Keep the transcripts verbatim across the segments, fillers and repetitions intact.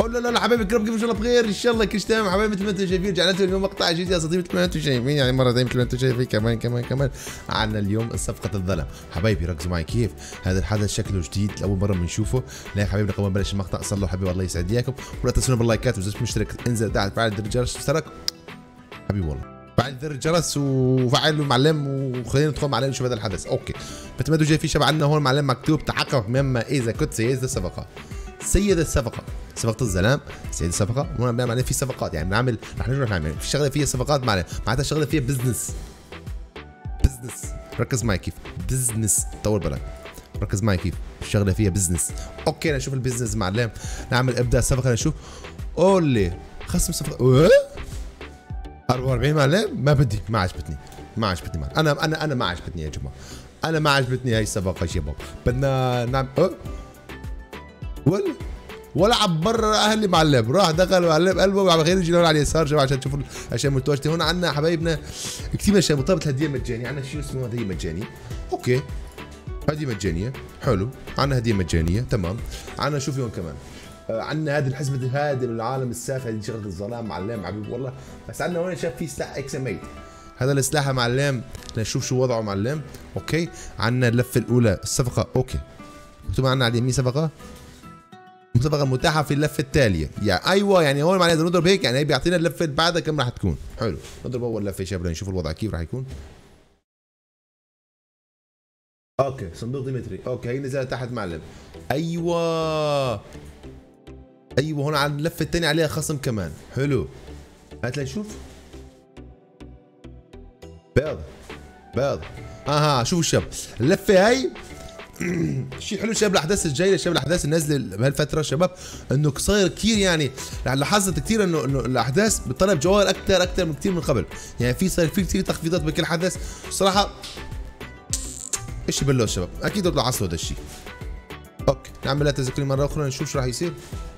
لا لا لا حبايبي الكرام، كيف ان شاء الله بخير؟ ان شاء الله كل شيء تمام حبايبي. مثل ما انتم شايفين رجعنا لكم اليوم مقطع جديد يا صديقي، مثل ما انتم شايفين يعني مره ثانيه مثل ما انتم شايفين كمان كمان كمان عندنا اليوم صفقه الظلم. حبايبي ركزوا معي كيف هذا الحدث شكله جديد لاول مره بنشوفه. لا حبايبي قبل ما نبلش المقطع صلوا حبيبي الله يسعد اياكم، ولا تنسونا باللايكات، واذا مش مشترك انزل تحت فعل زر الجرس اشترك حبيبي والله فعل زر الجرس وفعل المعلم، وخلينا ندخل معلم نشوف هذا الحدث. اوكي مثل ما انتم شايفين شباب عندنا هون معلم مكتوب تحقق مما اذا كنت سيد الصفقه. سيد الصفقه صفقة الظلام، سيد الصفقة، هون بنعمل في صفقات يعني بنعمل رح نروح نعمل في شغله فيها صفقات معنا، معناتها شغله فيها بزنس. بزنس ركز معي كيف بزنس، طول بالك ركز معي كيف الشغله فيها بزنس. اوكي نشوف البزنس معلم، نعمل ابدا صفقه نشوف. اولي خصم صفقه أربعة وأربعين معلم، ما بدي ما عجبتني ما عجبتني معلم. انا انا انا ما عجبتني يا جماعه، انا ما عجبتني هاي الصفقه شباب. بدنا نعمل أه؟ ولا ولا عبر اهلي معلم، راح دخل معلم قلبه وعم غير يجي على اليسار شباب عشان تشوفوا عشان متواجدين. هون عندنا حبايبنا كثير من اشياء مرتبطه الهديه المجانيه، عندنا شيء اسمه هديه مجانيه. اوكي هديه مجانيه حلو، عندنا هديه مجانيه تمام. عندنا شوفي هون كمان آه عندنا هذه الحزمه هذه العالم السافل هذه شغله الظلام معلم حبيبي والله. بس عندنا هون شاف في سلاح اكس ام ثمانية، هذا السلاح يا معلم نشوف شو وضعه معلم. اوكي عندنا اللفه الاولى الصفقه. اوكي مكتوب عندنا على اليمين صفقه، مسابقة متاحة في اللفة التالية. يعني ايوه يعني هون معناته نضرب هيك يعني هي بيعطينا اللفة اللي بعدها كم راح تكون. حلو نضرب اول لفة يا شباب نشوف الوضع كيف راح يكون. اوكي صندوق ديمتري، اوكي هي نزلت تحت معلم. ايوه ايوه هون على اللفة الثانية عليها خصم كمان. حلو هات لنشوف. بيض بيض اها شوفوا الشباب اللفة هي شيء حلو شباب الاحداث الجايه شباب الاحداث النازله بهالفتره شباب انه صاير كثير يعني لاحظت كثير انه انه الاحداث بتطلب جوائر اكثر اكثر من كثير من قبل. يعني في صار في كثير تخفيضات بكل حدث صراحه. ايش بلوز شباب اكيد بيطلع عصره هذا الشيء. اوكي نعملها تذكري مره اخرى نشوف شو راح يصير.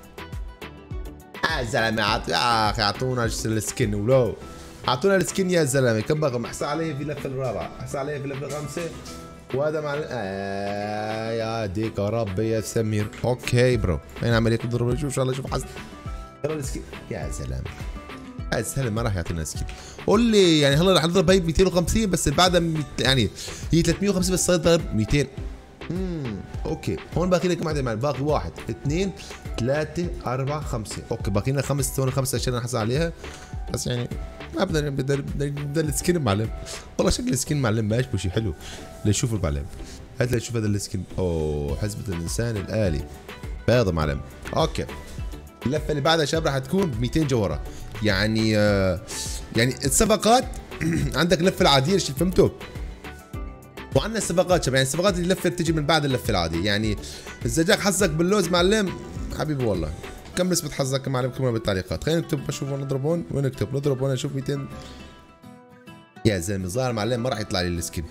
يا زلمه عط يا اخي اعطونا السكن ولو اعطونا السكن يا زلمه كم بقى احسن عليه في اللفه الرابعه، احسن عليه في اللفه الخامسه، وهذا مع آه يا ديك يا ربي يا سمير. اوكي برو هنا عمليه تضرب شوف ان شاء الله شوف حظ يلا السكين يا سلام. اسهل ما راح يعطينا سكين. قول لي يعني هلا رح نضرب هي ب مئتين وخمسين بس اللي بعدها يعني هي ثلاثمئة وخمسين بس صار ضرب مئتين. امم اوكي هون باقي لنا كم عدد معنا؟ باقي واحد اثنين ثلاثة أربعة خمسة. اوكي باقي لنا خمس هون خمس اشياء نحصل عليها بس يعني ما بدنا بدنا بدنا السكين معلم. والله شكل السكين معلم ما يشبه شيء حلو. لنشوف المعلم هات لنشوف هذا السكين. اوه حزمة الانسان الآلي بيضة معلم. اوكي اللفة اللي بعدها شباب راح تكون ب مئتين جوهرة. يعني آه يعني الصفقات عندك اللفة العادية شو فهمتوا؟ وعندنا الصفقات شباب يعني الصفقات اللي لفة بتجي من بعد اللفة العادية. يعني إذا جاك حظك باللوز معلم حبيبي والله كم نسبة حظك معلم كمان بالتعليقات. خلينا نكتب بشوف نضرب هون ونكتب نضرب هون نشوف مئتين. يا زلمة ظاهر معلم ما راح يطلع لي السكين.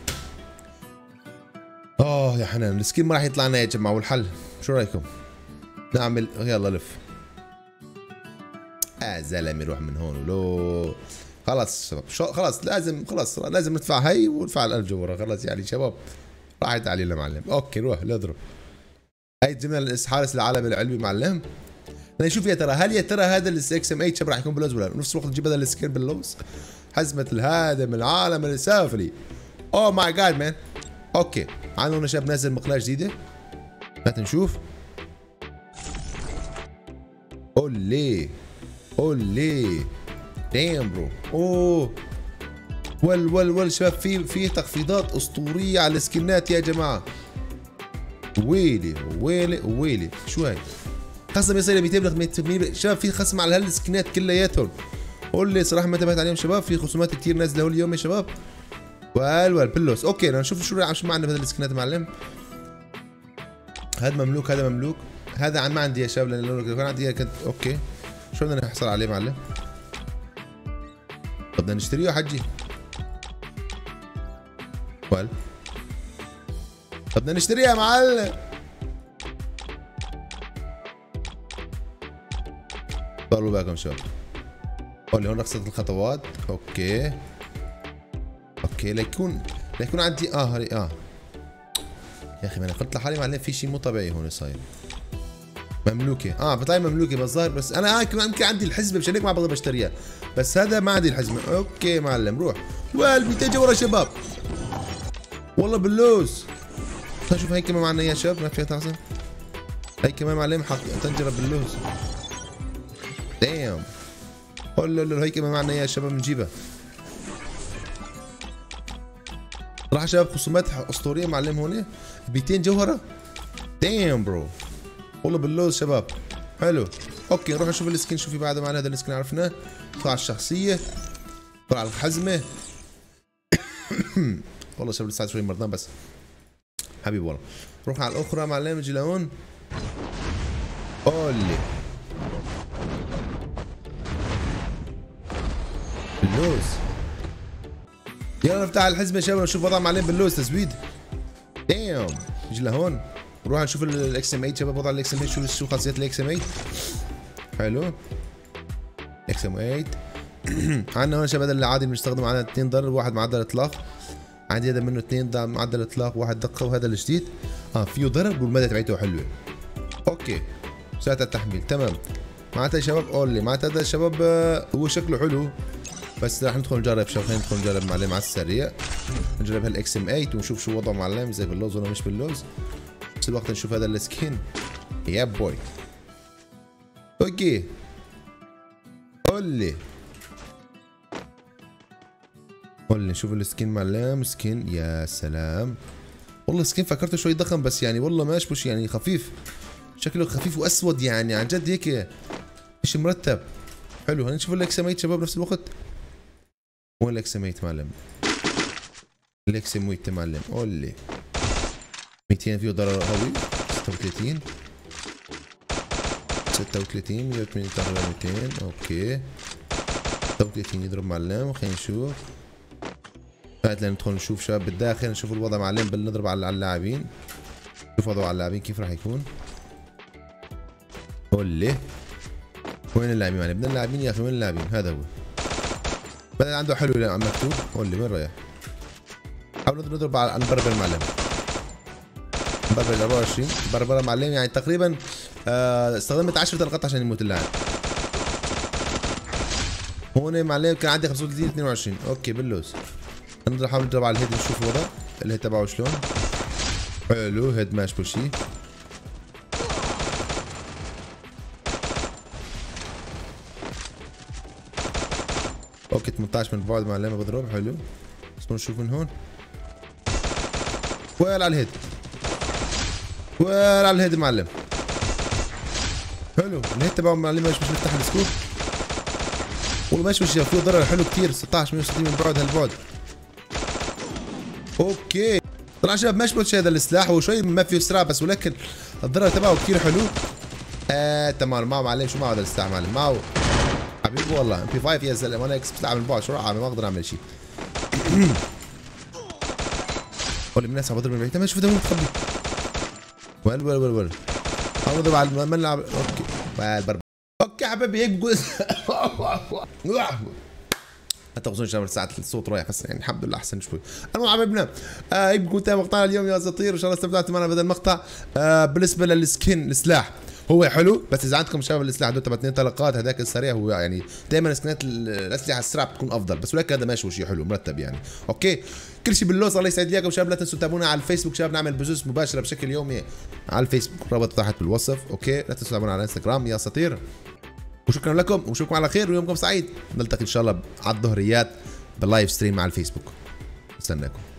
اه يا حنان السكين ما راح يطلع لنا يا جماعة. والحل شو رايكم؟ نعمل يلا لف. يا زلمة روح من هون ولو خلاص شباب خلاص لازم خلاص لازم ندفع هي وندفع الألف جوهرة خلاص يعني شباب راحت علينا معلم. اوكي روح نضرب. هي جبنا حارس العالم العلوي معلم. نشوف يا ترى هل يا ترى هذا الاكس ام ثمانية راح يكون باللوز ولا بنفس الوقت نجيب هذا السكين باللوز. حزمة الهادم العالم السافلي. اوه ماي جاد مان. اوكي عندنا شباب نازل مقلاة جديدة. هات نشوف. اولي اولي دايم برو. اوه ول ول ول شباب في في تخفيضات اسطورية على السكنات يا جماعة. ويلي ويلي ويلي شو هاي؟ خصم يصير مئتين شباب في خصم على هالسكنات كلياتهم. قول لي صراحه ما انتبهت عليهم شباب في خصومات كثير نازله اليوم يا شباب. وال وال بلوس. اوكي بدنا نشوف شو شو معنا بهذا السكنات يا معلم. هذا مملوك هذا مملوك هذا عن ما عندي يا شباب لان لو كان عندي كنت اوكي. شو بدنا نحصل عليه معلم؟ بدنا نشتريه حجي. وال بدنا نشتريه يا معلم. طولوا بالكم شباب. قولي هون رخصة الخطوات. اوكي اوكي ليكون ليكون عندي اه اه يا اخي ما انا قلت لحالي معلم في شيء مو طبيعي هون صاير. ما مملوكه اه بتلاقي مملوكه بالظاهر، بس انا هيك يمكن عندي الحزمه مشان هيك ما بقدر بشتريها، بس هذا ما عندي الحزمه. اوكي معلم روح. والبي تيجي ورا شباب والله باللوز. خلينا نشوف هي كمان معنا اياه شباب. ما فيها تعصب هي كمان معلم حق طنجره باللوز. دايم والله هي كمان معنا اياه شباب بنجيبها. راح شباب خصومات اسطوريه معلم هون مئتين جوهره. دايم برو والله باللوز شباب حلو. اوكي نروح نشوف السكين شو في بعده معنا. هذا السكين عرفناه. ندخل على الشخصيه، ندخل على الحزمه. والله شباب لسه شوي مرضان بس حبيبي والله. نروح على الاخرى معلم. نجي لهون. اولي باللوز. يلا نفتح الحزمه شباب نشوف وضع معلم باللوز تزويد. دايم نجي لهون نروح نشوف الاكس ام ثمانية شباب. وضع الاكس ام ثمانية شو شو خاصيات الاكس ام ثمانية. حلو اكس ام ثمانية. عندنا هون شباب هذا اللي عادي بنستخدمه. عندنا اثنين ضرب، واحد معدل اطلاق. عندي هذا منه اثنين معدل اطلاق، واحد دقه، وهذا الجديد اه فيه ضرب والمدى تبعته حلوه. اوكي ساعة التحميل تمام. معناتها يا شباب اولي معناتها هذا الشباب آه هو شكله حلو، بس رح ندخل نجرب شباب. خلينا ندخل نجرب معلم على السريع. نجرب هالاكس ام ثمانية ونشوف شو وضعه معلم، زي باللوز ولا مش باللوز. بنفس الوقت نشوف هذا السكين. يا بوي اوكي قولي قولي نشوف السكين معلم. سكين يا سلام والله سكين فكرته شوي ضخم، بس يعني والله ما اشبش يعني خفيف. شكله خفيف واسود يعني عن جد هيك شيء مرتب حلو. هنشوف الاكس ام ثمانية شباب بنفس الوقت. وين الاكس ام ثمانية معلم؟ الاكس ام ثمانية معلم قولي مئتين فيه ضرر قوي. ستة وثلاثين ستة وثلاثين مئة وثمانين تقريبا مئتين. اوكي ستة وثلاثين يضرب معلم. خلينا نشوف. هات ندخل نشوف شباب بالداخل. نشوف الوضع معلم. بنضرب على اللاعبين. شوف وضعه على اللاعبين كيف راح يكون. قولي وين اللاعبين معلم؟ بدنا اللاعبين يا اخي. وين اللاعبين؟ هذا هو بدل عنده حلو لا عم مكتوب. قولي وين رايح؟ حاول نضرب على نبربر معلم. بربر أربعة وعشرين بربره معلم. يعني تقريبا آه استخدمت عشرة طلقات عشان يموت اللاعب. هون معلم كان عندي خمسة وثلاثين اثنين وعشرين. اوكي باللوز. نضرب نحاول نضرب على الهيد نشوف الوضع. الهيد تبعه شلون. حلو هيد ما اشبه شيء. اوكي ثمانية عشر من بعد معلم بضرب. حلو بس نشوف من هون. وين على الهيد. وين على الهيد معلم. حلو الهيد تبعه معلم مش مش مفتح السكوب. والله مش مش فيه ضرر حلو كثير. ستة عشر مئة وستين من بعد هالبعد. اوكي طلع شباب ما شبهش هذا السلاح. هو شوي ما فيه اسراع بس ولكن الضرر تبعه كثير حلو. آه تمام معه معلم. شو معه هذا السلاح معلم؟ معه حبيبي والله ام بي خمسة يا زلمه. انا اكس بتلعب من بعد شو راح اعمل؟ ما اقدر اعمل شيء. والله الناس عم بضرب من بعيد. ما شوف ده مو متخبي. وين وين وين وين عم بضرب على الملعب. اوكي بالبربر. اوكي حبيبي هيك بقول ما تغزون شباب ساعة الصوت رايح هسه يعني الحمد لله احسن شوي. المهم حبايبنا آه هيك بكون انتهى مقطعنا اليوم يا اساطير. وان شاء الله استمتعتوا معنا بهذا المقطع. آه بالنسبة للسكين السلاح هو حلو، بس اذا عندكم شباب السلاح دول تبع اثنين طلقات هذاك السريع هو يعني دائما سكنات الاسلحه السريعه بتكون افضل، بس ولكن هذا ماشي شيء حلو مرتب يعني. اوكي كل شيء باللوز. الله يسعد اياكم شباب. لا تنسوا تتابعونا على الفيسبوك شباب. نعمل بثوث مباشره بشكل يومي على الفيسبوك. رابط تحت بالوصف. اوكي لا تنسوا تتابعونا على الانستغرام يا اساطير. وشكرا لكم واشوفكم على خير ويومكم سعيد. نلتقي ان شاء الله على الظهريات باللايف ستريم على الفيسبوك. استناكم.